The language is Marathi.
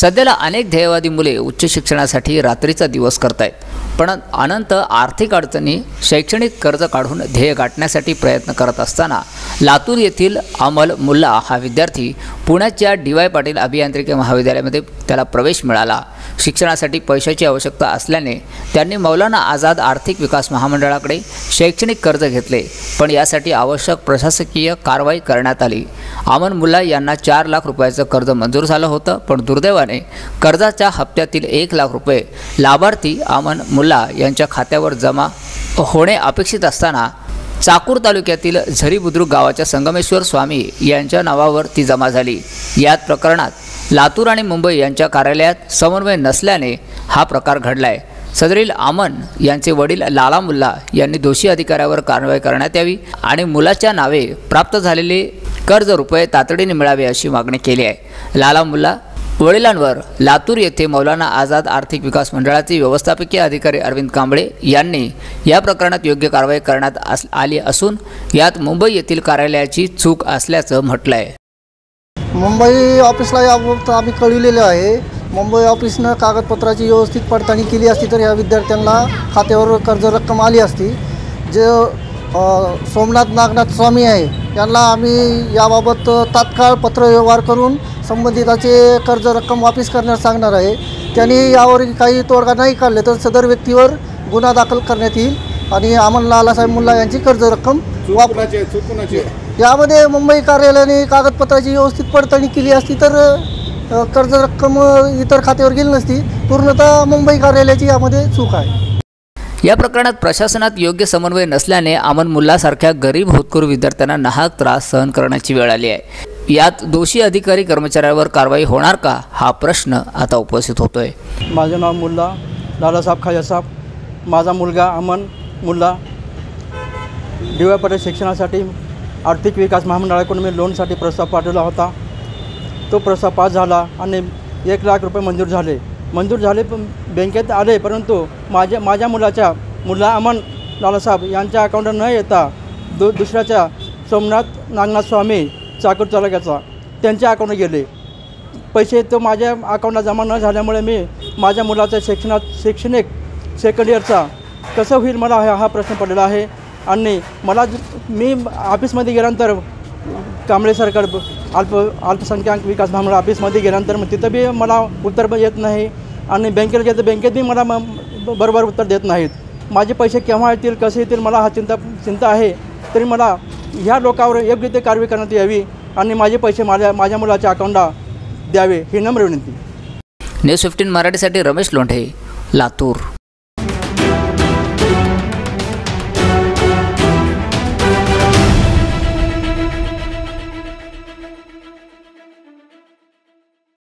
सध्याला अनेक ध्येयवादी मुले उच्च शिक्षणासाठी रात्रीचा दिवस करतायत, पण अनंत आर्थिक अडचणी शैक्षणिक कर्ज काढून ध्येय गाठण्यासाठी प्रयत्न करत असताना लातूर येथील अमल मुल्ला हा विद्यार्थी पुण्याच्या डी.वाय. पाटील अभियांत्रिकी महाविद्यालयामध्ये त्याला प्रवेश मिळाला। शिक्षणासाठी पैशाची आवश्यकता असल्याने त्यांनी मौलाना आझाद आर्थिक विकास महामंडळाकडे शैक्षणिक कर्ज घेतले, पण यासाठी आवश्यक प्रशासकीय कारवाई करण्यात आली। अमन मुल्ला यांना 4 लाख रुपयाचं कर्ज मंजूर झालं होतं, पण दुर्दैवाने कर्जाच्या हप्त्यातील 1 लाख रुपये लाभार्थी अमन मुल्ला यांच्या खात्यावर जमा होणे अपेक्षित असताना चाकूर तालुक्यातील झरी बुद्रुक गावाच्या संगमेश्वर स्वामी यांच्या नावावर ती जमा झाली। यात प्रकरणात लातूर आणि मुंबई यांच्या कार्यालयात समन्वय नसल्याने हा प्रकार घडलाय। सदरील अमन यांचे वडील लाला मुल्ला यांनी दोषी अधिकाऱ्यावर कारवाई करण्यात यावी आणि मुलाच्या नावे प्राप्त झालेले कर्ज रुपये तातडीने मिळावे अशी मागणी केली आहे। लाला मुल्ला वडिलांवर लातूर येथे मौलाना आझाद आर्थिक विकास मंडळाचे व्यवस्थापकीय अधिकारी अरविंद कांबळे यांनी या प्रकरणात योग्य कारवाई करण्यात आली असून यात मुंबई येथील कार्यालयाची चूक असल्याचं म्हटलं आहे। मुंबई ऑफिसला याबाबत आम्ही कळविलेले आहे। मुंबई ऑफिसनं कागदपत्राची व्यवस्थित पडताळणी केली असती तर या विद्यार्थ्यांना खात्यावर कर्ज रक्कम आली असती। जे सोमनाथ नागनाथ स्वामी आहे यांना आम्ही याबाबत तात्काळ पत्रव्यवहार करून संबंधिताचे कर्ज रक्कम वापस करण्यास सांगणार आहे। त्यांनी यावर काही तोडगा नाही काढले तर सदर व्यक्तीवर गुन्हा दाखल करण्यात येईल आणि अमन लालासाहेब मुल्ला यांची कर्ज रक्कम यामध्ये मुंबई कार्यालयाने कागदपत्राची व्यवस्थित पडताळणी केली असती तर कर्ज रक्कम इतर खात्यावर गेली नसती। पूर्णतः मुंबई कार्यालयाची यामध्ये चूक आहे। या प्रकरणात प्रशासनात योग्य समन्वय नसल्याने अमन मुल्ला सारख्या गरीब होतकरू विद्यार्थ्यांना नाहक त्रास सहन करण्याची वेळ आली आहे। यात दोषी अधिकारी कर्मचाऱ्यांवर कारवाई होणार का हा प्रश्न आता उपस्थित होतोय। माझे नाव मुल्ला लालासाहेब खाजासाहेब, माझा मुलगा अमन मुल्ला डी.वाय. पाटील शिक्षणासाठी आर्थिक विकास महामंडळाकडून मी लोनसाठी प्रस्ताव पाठवला होता। तो प्रस्ताव पास झाला आणि 1 लाख रुपये मंजूर झाले पण बँकेत आले, परंतु माझ्या मुला अमन लालासाहेब यांच्या अकाउंटवर न येता दुसऱ्याच्या सोमनाथ नागनाथ स्वामी चाकूर तालुक्याचा त्यांच्या अकाउंटवर गेले पैसे। तो माझ्या अकाउंटला जमा न झाल्यामुळे मी माझ्या मुलाच्या शैक्षणिक सेकंड इयरचा कसं होईल मला हा प्रश्न पडलेला आहे। आणि मी ऑफिसमध्ये गेल्यानंतर कांबळे सरकार अल्पसंख्याक विकास महामंडळ ऑफिसमध्ये गेल्यानंतर मग तिथं बी मला उत्तर पण येत नाही आणि बँकेला गेलं तर बँकेत बी मला बरोबर उत्तर देत नाहीत। माझे पैसे केव्हा येतील कसे येतील मला हा चिंता आहे। तरी मला ह्या लोकांवर योग्य ते कारवाई करण्यात यावी आणि माझे पैसे माझ्या मुलाच्या अकाउंटला द्यावे ही नम्र विनंती। न्यूज 15 मराठीसाठी रमेश लोंढे, लातूर।